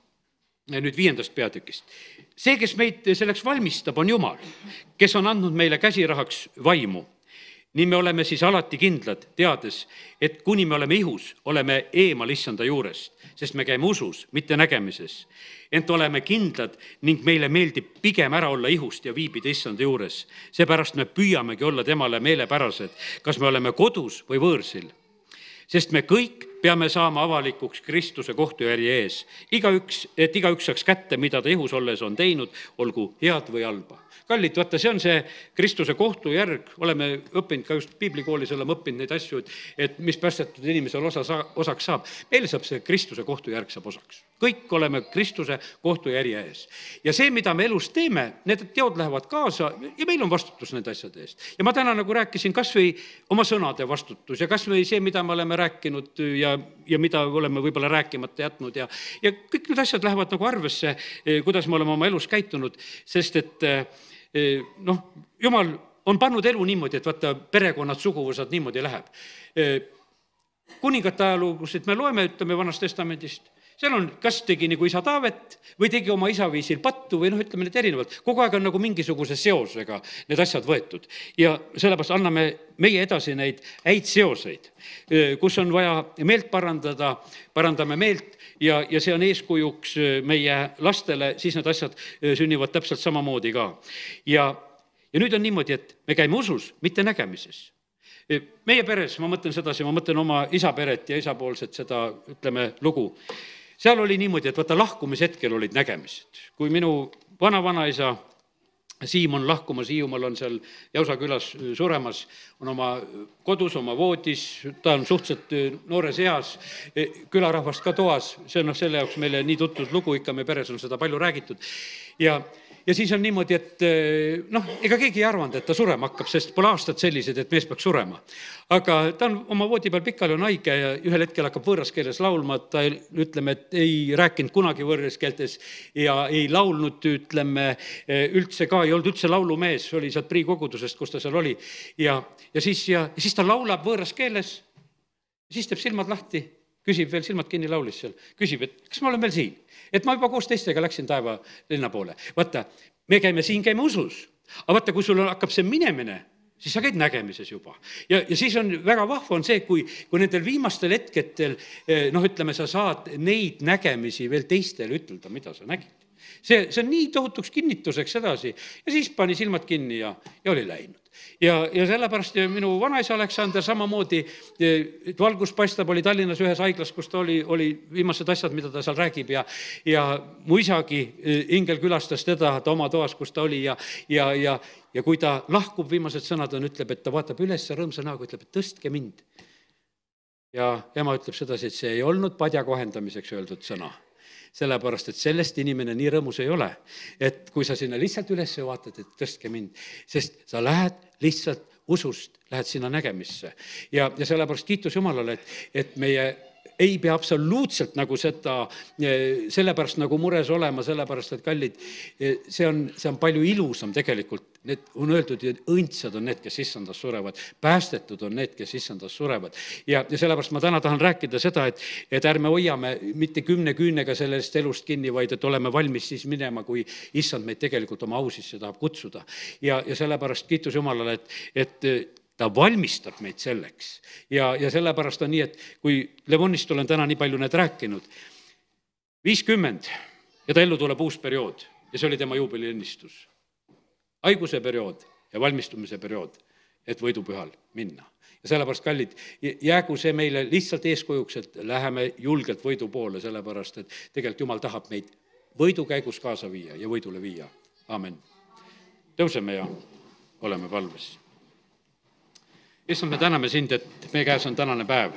nüüd viiendast peatükist. See, kes meid selleks valmistab, on Jumal, kes on andnud meile käsirahaks vaimu. Nii me oleme siis alati kindlad, teades, et kuni me oleme ihus, oleme eemal issanda juurest, sest me käime usus, mitte nägemises. Ent oleme kindlad ning meile meeldib pigem ära olla ihust ja viibida issanda juures. Seepärast me püüamegi olla temale meelepärased, kas me oleme kodus või võõrsil. Sest me kõik peame saama avalikuks Kristuse kohtujärje ees. Igaüks, et igaüks saaks kätte, mida ta ihus olles on teinud, olgu head või halba. Kallid, vaata, see on see Kristuse kohtujärg. Oleme õppinud ka just piiblikoolis, oleme õppinud neid asju, et, et mis päästetud inimesel osa, osaks saab. Meile saab see Kristuse kohtujärg saab osaks. Kõik oleme Kristuse kohtujärje ees. Ja see, mida me elus teeme, need teod lähevad kaasa ja meil on vastutus nende asjade eest. Ja ma täna nagu rääkisin kas või oma sõnade vastutus ja kas või see, mida me oleme rääkinud ja, ja mida oleme võib-olla rääkimata jätnud. Ja, ja kõik need asjad lähevad nagu arvesse, kuidas me oleme oma elus käitunud, sest et noh, Jumal on pannud elu niimoodi, et vaata perekonnad, suguvõsad niimoodi läheb. Kuningate ajalugusid me loeme, ütleme Vanast Testamendist, seal on, kas tegi nagu isa Taavet või tegi oma isa viisil pattu või noh, ütleme need erinevalt. Kogu aeg on nagu mingisuguse seosega need asjad võetud. Ja sellepärast anname meie edasi neid häid seoseid, kus on vaja meelt parandada, parandame meelt ja, ja see on eeskujuks meie lastele, siis need asjad sünnivad täpselt samamoodi ka. Ja, ja nüüd on niimoodi, et me käime usus, mitte nägemises. Meie peres, ma mõtlen sedasi, ma mõtlen oma isa peret ja isapoolset seda, ütleme, lugu. Seal oli niimoodi, et vaata lahkumishetkel olid nägemised. Kui minu vana-vanaisa Siim on lahkumas, Hiiumaal on seal Jausa külas suremas, on oma kodus, oma voodis, ta on suhteliselt noores eas, külarahvast ka toas, see on noh, selle jaoks meile nii tuttud lugu, ikka me peres on seda palju räägitud. Ja Ja siis on niimoodi, et noh, ega keegi ei arvanud, et ta surema hakkab, sest pole aastad sellised, et mees peaks surema. Aga ta on oma voodi peal pikali on haige ja ühel hetkel hakkab võõras keeles laulma, ta ütleme, et ei rääkinud kunagi võõras keeltes ja ei laulnud, ütleme, üldse ka, ei olnud üldse laulumees, oli sealt Prii kogudusest, kus ta seal oli. Ja, ja, siis, ja, ja siis ta laulab võõras keeles, siis teeb silmad lahti, küsib veel silmad kinni laulis seal, küsib, et kas ma olen veel siin, et ma juba koos teistega läksin taeva linna poole. Vaata, me käime siin, käime usus, aga vaata, kui sul hakkab see minemine, siis sa käid nägemises juba. Ja, ja siis on väga vahva on see, kui, kui nendel viimastel hetketel, noh, ütleme, sa saad neid nägemisi veel teistele ütelda, mida sa nägid. See, see on nii tohutuks kinnituseks edasi ja siis pani silmad kinni ja, ja oli läinud. Ja, ja sellepärast minu vanaisa Aleksander samamoodi, et valgus paistab, oli Tallinnas ühes haiglas, kus ta oli, oli viimased asjad, mida ta seal räägib ja, ja mu isagi ingel külastas teda ta oma toas, kus ta oli ja, ja, ja, ja kui ta lahkub, viimased sõnad on, ütleb, et ta vaatab üles rõõmsa näoga, ütleb, et tõstke mind. Ja ema ütleb sedasi, et see ei olnud padja kohendamiseks öeldud sõna. Sellepärast, et sellest inimene nii rõõmus ei ole, et kui sa sinna lihtsalt üles vaatad, et tõstke mind, sest sa lähed lihtsalt usust, lähed sinna nägemisse. Ja, ja sellepärast kiitus Jumalale, et, et meie ei pea absoluutselt nagu seda, sellepärast nagu mures olema, sellepärast, et kallid, see on, see on palju ilusam tegelikult. Need on öeldud, et õndsad on need, kes issandas surevad, päästetud on need, kes issandas surevad. Ja, ja sellepärast ma täna tahan rääkida seda, et, et ärme hoiame mitte kümne küünega sellest elust kinni, vaid et oleme valmis siis minema, kui issand meid tegelikult oma au sisse tahab kutsuda. Ja, ja sellepärast kiitus Jumalale, et, et ta valmistab meid selleks. Ja, ja sellepärast on nii, et kui Levonist olen täna nii palju need rääkinud, viiskümmend ja ta ellu tuleb uus periood ja see oli tema juubeliõnnistus. Haiguse periood ja valmistumise periood, et võidupühal minna. Ja sellepärast, kallid, jäägu see meile lihtsalt eeskujuks, et läheme julgelt võidu poole, sellepärast, et tegelikult Jumal tahab meid võidu käigus kaasa viia ja võidule viia. Aamen. Tõuseme ja oleme palves. Issand, me täname sind, et meie käes on tänane päev.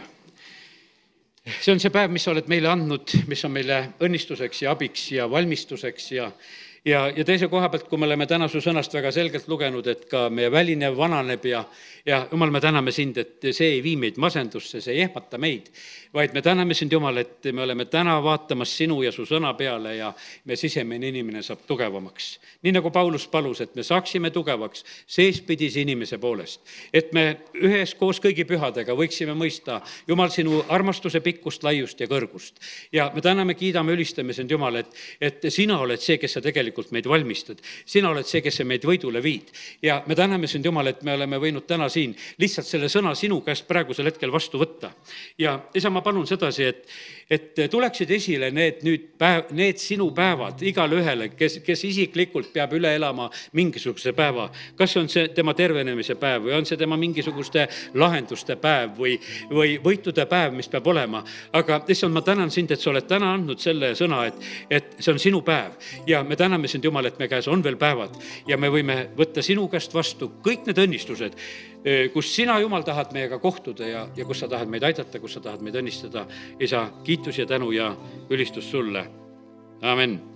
See on see päev, mis sa oled meile andnud, mis on meile õnnistuseks ja abiks ja valmistuseks ja Ja, ja teise koha pealt, kui me oleme täna su sõnast väga selgelt lugenud, et ka meie väline vananeb ja, ja Jumal, me täname sind, et see ei vii meid masendusse, see ei ehmata meid, vaid me täname sind, Jumal, et me oleme täna vaatamas sinu ja su sõna peale ja me sisemine inimene saab tugevamaks. Nii nagu Paulus palus, et me saaksime tugevaks seespidise inimese poolest, et me ühes koos kõigi pühadega võiksime mõista, Jumal, sinu armastuse pikkust, laiust ja kõrgust. Ja me täname, kiidame, ülistame sind, Jumal, et, et sina oled see, kes sa tegelikult meid valmistad. Sina oled see, kes meid võidule viid. Ja me täname sind, Jumal, et me oleme võinud täna siin lihtsalt selle sõna sinu käest praegusel hetkel vastu võtta. Ja isa, ma palun sedasi, et, et tuleksid esile need, nüüd päev, need sinu päevad igale ühele, kes, kes isiklikult peab üle elama mingisuguse päeva. Kas on see tema tervenemise päev või on see tema mingisuguste lahenduste päev või, või võitude päev, mis peab olema. Aga issand, ma tänan sind, et sa oled täna andnud selle sõna, et, et see on sinu päev. Ja me täname sind, Jumal, et me käes on veel päevad ja me võime võtta sinu käest vastu kõik need õnnistused, kus sina, Jumal, tahad meiega kohtuda ja, ja kus sa tahad meid aidata, kus sa tahad meid õnnistada. Isa, kiitus ja tänu ja ülistus sulle. Amen.